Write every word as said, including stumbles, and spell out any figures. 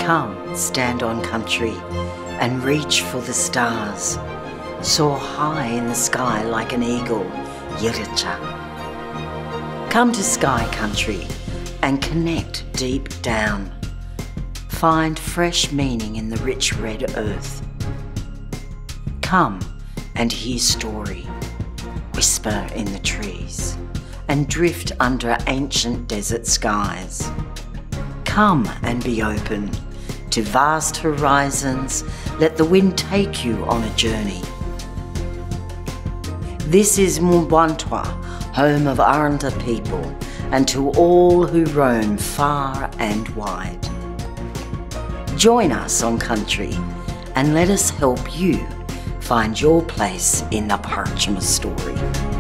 Come, stand on country and reach for the stars. Soar high in the sky like an eagle, Yiricha. Come to sky country and connect deep down. Find fresh meaning in the rich red earth. Come and hear story, whisper in the trees, and drift under ancient desert skies. Come and be open to vast horizons. Let the wind take you on a journey. This is Mubwantwa, home of Aranda people, and to all who roam far and wide. Join us on country and let us help you find your place in the Parrtjima story.